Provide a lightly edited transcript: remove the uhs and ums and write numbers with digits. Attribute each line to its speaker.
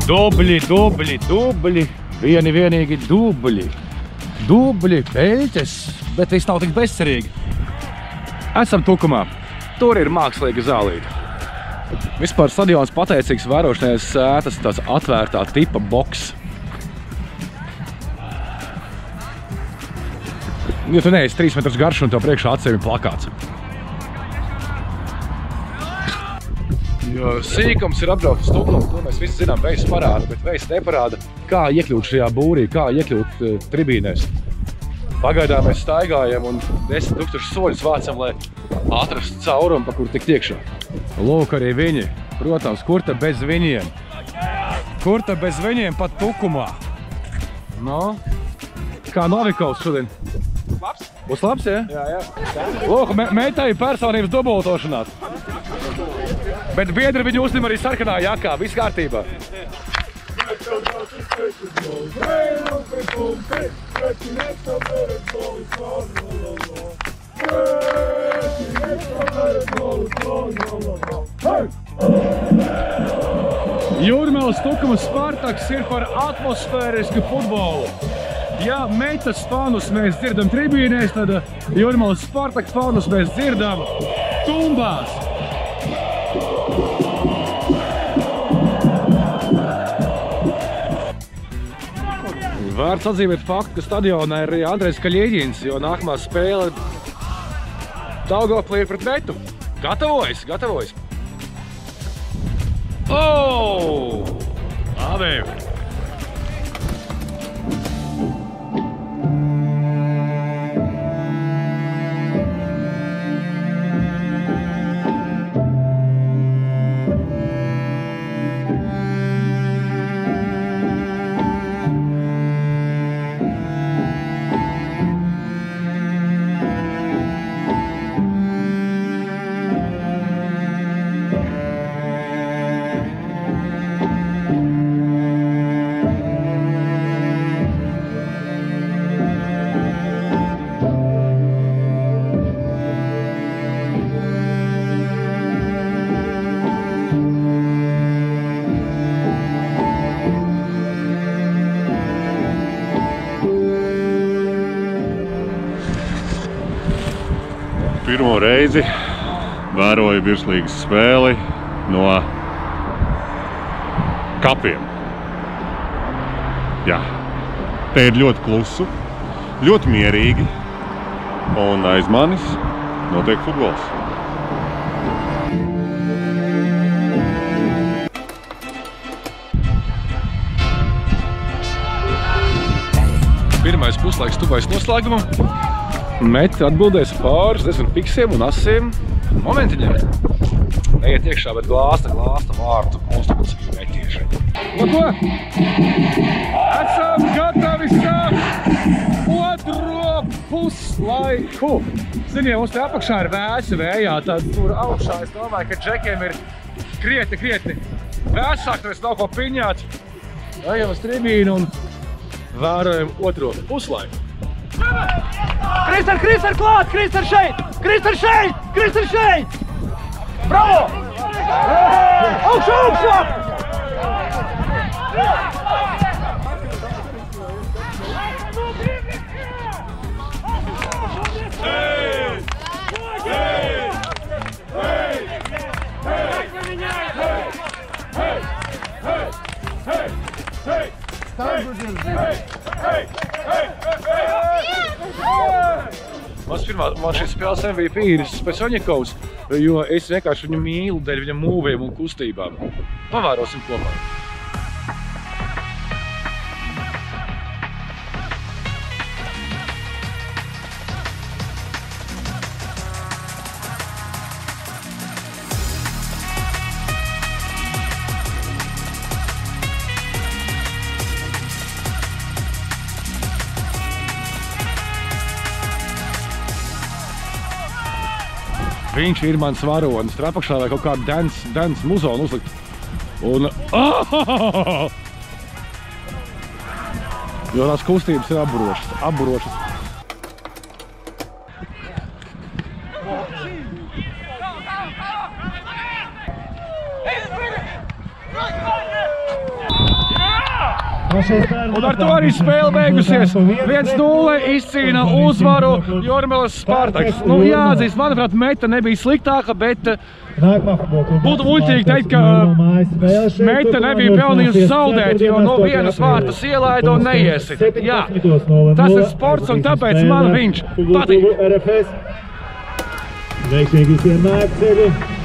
Speaker 1: Dubļi. Vienīgi dubļi. Dubļi, peļķes, bet viss nav tik bezcerīgi. Esam Tukumā. Tur ir mākslīga zālīte. Vispār stadions pateicīgs vērošanai sētas tās atvērtā tipa boks. Jo tu neesi 3 metrus garš un tev priekšā acīm ir plakāts. Jo sīkums ir apbraukt uz Tukumu, to mēs visi zinām, Vejs parāda, bet Vejs neparāda, kā iekļūt šajā būrī, kā iekļūt tribīnēs. Pagaidām mēs staigājam un 10 000 soļus vācam, lai atrastu caurumu, pa kur tikt iekšā. Lūk, arī viņi. Protams, kur te bez viņiem? Kur te bez viņiem pat Tukumā? No? Kā Novikovs šodien?
Speaker 2: Labs?
Speaker 1: Būs labs, ja?
Speaker 2: Jā.
Speaker 1: Lūk, meitai personības dubultošanās. Bet biedri viņu uzņem arī sarkanā jakā. Viss kārtībā. Jūrmālas Tukumas Spartaks ir par atmosfērisku futbolu. Ja meitas fanus mēs dzirdam tribīnēs, tad Jūrmālas Spartaka fanus mēs dzirdam tumbās. Vērts atzīmēt faktu, ka stadionā ir arī Andrejs Kaļieģins, jo nākamā spēle Daugavpilī ir pret Metu. Gatavojas. Labi.
Speaker 3: Pirmo reizi vēroju virslīgas spēli no kapiem. Jā, te ir ļoti klusu, ļoti mierīgi, un aiz manis notiek futbols.
Speaker 1: Pirmais puslaiks tuvais noslēgumam. Meti atbildēs pāris diezgan fiksiem un asiem momentiņiem. Neiet iekšā, bet glāsta vārtu konstrukciju metieši. No ko? Esam gatavi sākt otro puslaiku. Ziniet, mums te apakšā ir vēsi vējā, tad tur augšā es domāju, ka džekiem ir krietni vēsāk, tāpēc nav ko piņāt. Ejam uz tribīnu un vērojam otro puslaiku.
Speaker 2: Kristar klāt! Kristar šeit! Bravo! Augšā!
Speaker 1: Man šis spēles MVP ir Spesoņikovs, jo es vienkārši viņu mīlu dēļ viņa mūviem un kustībām. Pavērosim kopā. Viņš ir mans varonis. Tur apakšā vai kaut kādu dance muzonu uzlikt. Un... Jo tās kustības ir apburošas. Un ar to arī spēle beigusies. 1-0 izcīna uzvaru Jormales Spartaks. Nu, jāatzīst, manuprāt, meta nebija sliktāka, bet būtu muļķīgi teikt, ka meta nebija pelnījusi zaudēt, jo no vienas vārtas ielaida un neiesit. Jā, tas ir sports un tāpēc man viņš patīk.
Speaker 4: Veiksmīgi visiem mērķceļi.